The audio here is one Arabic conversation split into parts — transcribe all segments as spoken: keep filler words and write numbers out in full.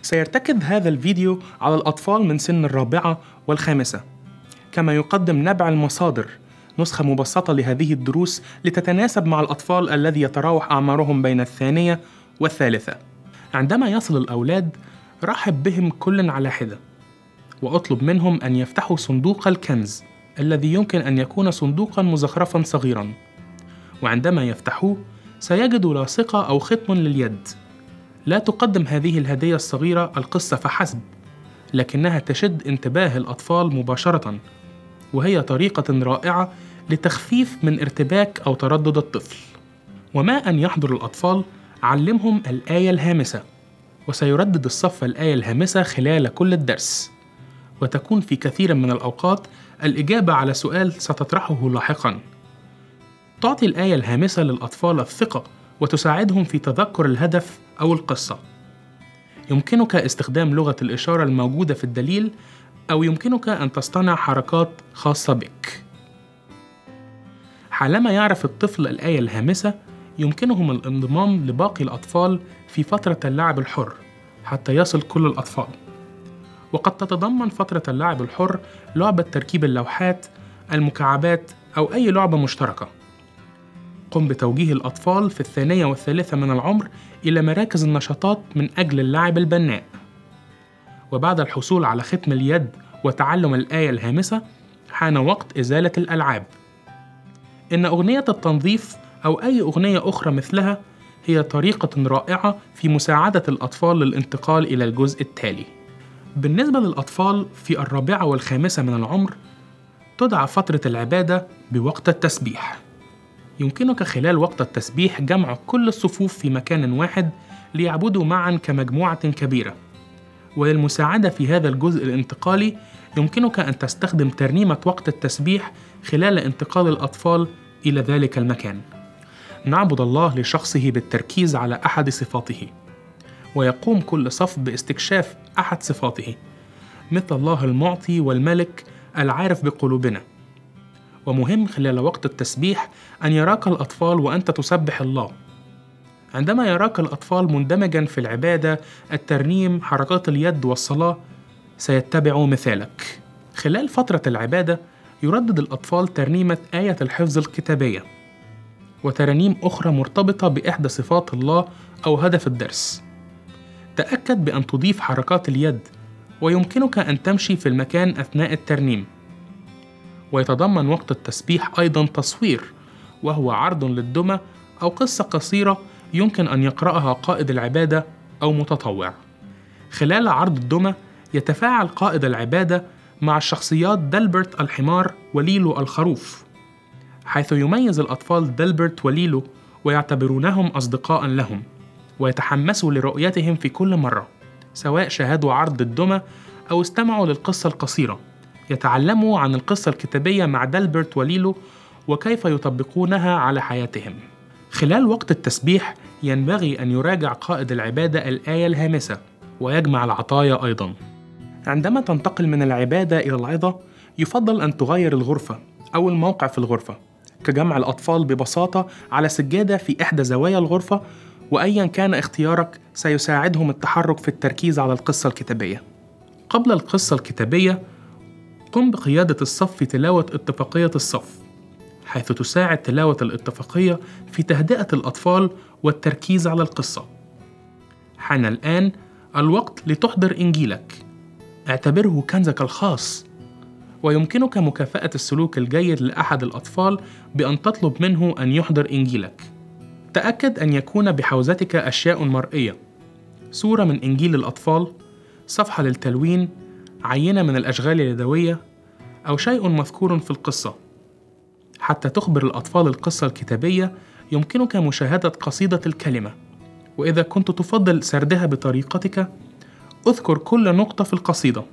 سيرتكز هذا الفيديو على الأطفال من سن الرابعة والخامسة، كما يقدم نبع المصادر نسخة مبسطة لهذه الدروس لتتناسب مع الأطفال الذي يتراوح أعمارهم بين الثانية والثالثة. عندما يصل الأولاد رحب بهم كل على حدة، وأطلب منهم أن يفتحوا صندوق الكنز الذي يمكن أن يكون صندوقاً مزخرفاً صغيراً، وعندما يفتحوه سيجدوا لاصقة أو ختم لليد. لا تقدم هذه الهدية الصغيرة القصة فحسب، لكنها تشد انتباه الأطفال مباشرة، وهي طريقة رائعة لتخفيف من ارتباك أو تردد الطفل. وما أن يحضر الأطفال، علمهم الآية الهامسة، وسيردد الصف الآية الهامسة خلال كل الدرس، وتكون في كثير من الأوقات الإجابة على سؤال ستطرحه لاحقاً. تعطي الآية الهامسة للأطفال الثقة وتساعدهم في تذكر الهدف أو القصة. يمكنك استخدام لغة الإشارة الموجودة في الدليل، أو يمكنك أن تصطنع حركات خاصة بك. حالما يعرف الطفل الآية الهامسة، يمكنهم الانضمام لباقي الأطفال في فترة اللعب الحر حتى يصل كل الأطفال. وقد تتضمن فترة اللعب الحر لعبة تركيب اللوحات، المكعبات، أو أي لعبة مشتركة. قم بتوجيه الأطفال في الثانية والثالثة من العمر إلى مراكز النشاطات من أجل اللعب البناء. وبعد الحصول على ختم اليد وتعلم الآية الهامسة، حان وقت إزالة الألعاب. إن أغنية التنظيف أو أي أغنية أخرى مثلها هي طريقة رائعة في مساعدة الأطفال للانتقال إلى الجزء التالي. بالنسبة للأطفال في الرابعة والخامسة من العمر، تدعى فترة العبادة بوقت التسبيح. يمكنك خلال وقت التسبيح جمع كل الصفوف في مكان واحد ليعبدوا معا كمجموعة كبيرة. وللمساعدة في هذا الجزء الانتقالي، يمكنك أن تستخدم ترنيمة وقت التسبيح خلال انتقال الأطفال إلى ذلك المكان. نعبد الله لشخصه بالتركيز على أحد صفاته، ويقوم كل صف باستكشاف أحد صفاته، مثل الله المعطي والملك العارف بقلوبنا. ومهم خلال وقت التسبيح أن يراك الأطفال وأنت تسبح الله. عندما يراك الأطفال مندمجاً في العبادة، الترنيم، حركات اليد والصلاة، سيتبعوا مثالك. خلال فترة العبادة يردد الأطفال ترنيمة آية الحفظ الكتابية، وترانيم أخرى مرتبطة بإحدى صفات الله أو هدف الدرس. تأكد بأن تضيف حركات اليد، ويمكنك أن تمشي في المكان أثناء الترنيم. ويتضمن وقت التسبيح أيضاً تصوير، وهو عرض للدمى أو قصة قصيرة يمكن أن يقرأها قائد العبادة أو متطوع. خلال عرض الدمى يتفاعل قائد العبادة مع الشخصيات دلبرت الحمار وليلو الخروف، حيث يميز الأطفال دلبرت وليلو ويعتبرونهم أصدقاء لهم، ويتحمسوا لرؤيتهم في كل مرة، سواء شاهدوا عرض الدمى أو استمعوا للقصة القصيرة. يتعلموا عن القصة الكتابية مع دلبرت وليلو وكيف يطبقونها على حياتهم. خلال وقت التسبيح ينبغي أن يراجع قائد العبادة الآية الهامسة ويجمع العطايا أيضاً. عندما تنتقل من العبادة إلى العظة، يفضل أن تغير الغرفة أو الموقع في الغرفة، كجمع الأطفال ببساطة على سجادة في إحدى زوايا الغرفة، وأياً كان اختيارك سيساعدهم التحرك في التركيز على القصة الكتابية. قبل القصة الكتابية، قم بقيادة الصف في تلاوة اتفاقية الصف، حيث تساعد تلاوة الاتفاقية في تهدئة الأطفال والتركيز على القصة. حان الآن الوقت لتحضر إنجيلك. اعتبره كنزك الخاص، ويمكنك مكافأة السلوك الجيد لأحد الأطفال بأن تطلب منه أن يحضر إنجيلك. تأكد أن يكون بحوزتك أشياء مرئية، صورة من إنجيل الأطفال، صفحة للتلوين، عينة من الأشغال اليدوية، أو شيء مذكور في القصة. حتى تخبر الأطفال القصة الكتابية، يمكنك مشاهدة قصيدة الكلمة، وإذا كنت تفضل سردها بطريقتك، اذكر كل نقطة في القصيدة.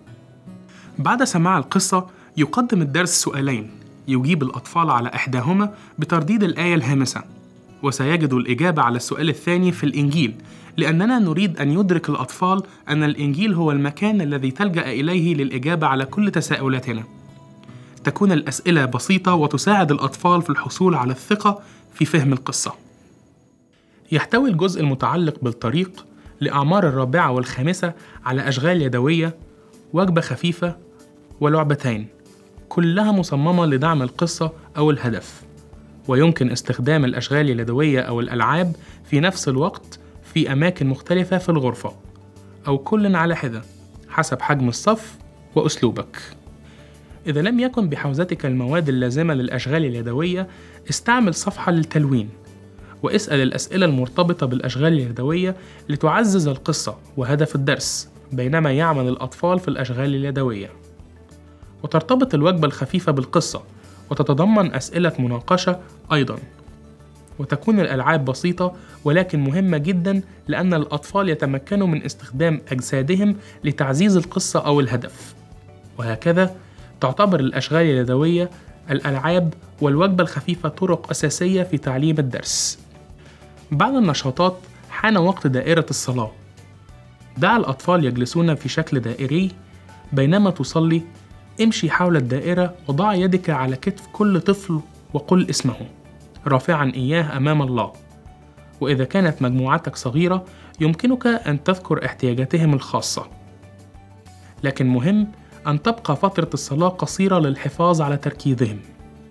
بعد سماع القصة يقدم الدرس سؤالين، يجيب الأطفال على إحداهما بترديد الآية الهامسة، وسيجدوا الإجابة على السؤال الثاني في الإنجيل، لأننا نريد أن يدرك الأطفال أن الإنجيل هو المكان الذي تلجأ إليه للإجابة على كل تساؤلاتنا. تكون الأسئلة بسيطة وتساعد الأطفال في الحصول على الثقة في فهم القصة. يحتوي الجزء المتعلق بالطريق لأعمار الرابعة والخامسة على أشغال يدوية، وجبة خفيفة، ولعبتين، كلها مصممة لدعم القصة أو الهدف. ويمكن استخدام الأشغال اليدوية أو الألعاب في نفس الوقت في أماكن مختلفة في الغرفة، أو كل على حدة حسب حجم الصف وأسلوبك. إذا لم يكن بحوزتك المواد اللازمة للأشغال اليدوية، استعمل صفحة للتلوين، واسأل الأسئلة المرتبطة بالأشغال اليدوية لتعزز القصة وهدف الدرس بينما يعمل الأطفال في الأشغال اليدوية. وترتبط الوجبة الخفيفة بالقصة وتتضمن أسئلة مناقشة أيضاً. وتكون الألعاب بسيطة ولكن مهمة جداً، لأن الأطفال يتمكنوا من استخدام أجسادهم لتعزيز القصة أو الهدف. وهكذا تعتبر الأشغال اليدوية، الألعاب، والوجبة الخفيفة طرق أساسية في تعليم الدرس. بعد النشاطات حان وقت دائرة الصلاة. دع الأطفال يجلسون في شكل دائري. بينما تصلي، امشي حول الدائرة وضع يدك على كتف كل طفل وقل اسمه، رافعاً إياه أمام الله. وإذا كانت مجموعتك صغيرة، يمكنك أن تذكر احتياجاتهم الخاصة. لكن مهم أن تبقى فترة الصلاة قصيرة للحفاظ على تركيزهم.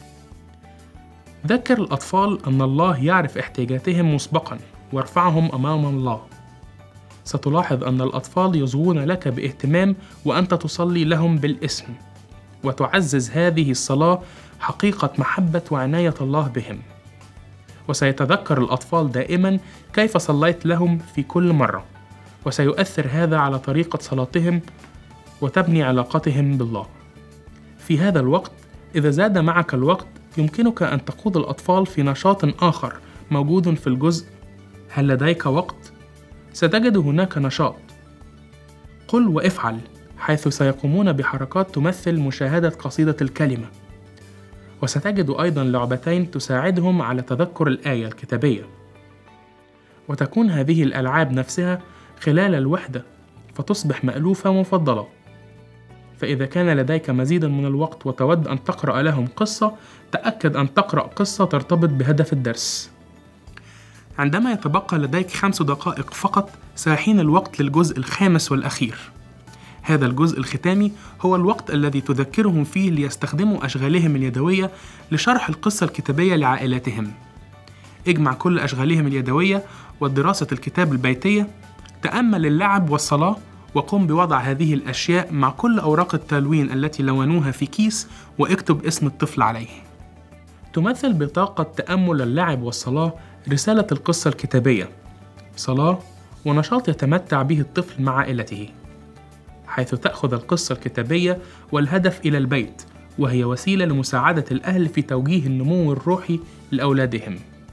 ذكر الأطفال أن الله يعرف احتياجاتهم مسبقاً وارفعهم أمام الله. ستلاحظ أن الأطفال يصغون لك باهتمام وأنت تصلي لهم بالاسم، وتعزز هذه الصلاة حقيقة محبة وعناية الله بهم. وسيتذكر الأطفال دائماً كيف صليت لهم في كل مرة، وسيؤثر هذا على طريقة صلاتهم وتبني علاقتهم بالله. في هذا الوقت، إذا زاد معك الوقت، يمكنك أن تقود الأطفال في نشاط آخر موجود في الجزء هل لديك وقت؟ ستجد هناك نشاط قل وافعل، حيث سيقومون بحركات تمثل مشاهدة قصيدة الكلمة. وستجد أيضاً لعبتين تساعدهم على تذكر الآية الكتابية. وتكون هذه الألعاب نفسها خلال الوحدة، فتصبح مألوفة ومفضلة. فإذا كان لديك مزيد من الوقت وتود أن تقرأ لهم قصة، تأكد أن تقرأ قصة ترتبط بهدف الدرس. عندما يتبقى لديك خمس دقائق فقط، سيحين الوقت للجزء الخامس والأخير. هذا الجزء الختامي هو الوقت الذي تذكرهم فيه ليستخدموا أشغالهم اليدوية لشرح القصة الكتابية لعائلاتهم. اجمع كل أشغالهم اليدوية والدراسة الكتاب البيتية، تأمل اللعب والصلاة، وقم بوضع هذه الأشياء مع كل أوراق التلوين التي لونوها في كيس، واكتب اسم الطفل عليه. تمثل بطاقة تأمل اللعب والصلاة رسالة القصة الكتابية، صلاة ونشاط يتمتع به الطفل مع عائلته، حيث تأخذ القصة الكتابية والهدف إلى البيت، وهي وسيلة لمساعدة الأهل في توجيه النمو الروحي لأولادهم.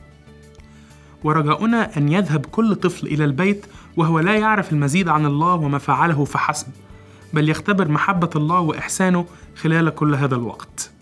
ورجاؤنا أن يذهب كل طفل إلى البيت وهو لا يعرف المزيد عن الله وما فعله فحسب، بل يختبر محبة الله وإحسانه خلال كل هذا الوقت.